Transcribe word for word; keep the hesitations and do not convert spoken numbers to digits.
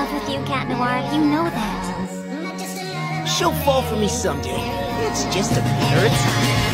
love with you, Cat Noir. You know that. She'll fall for me someday. It's just a matter of time.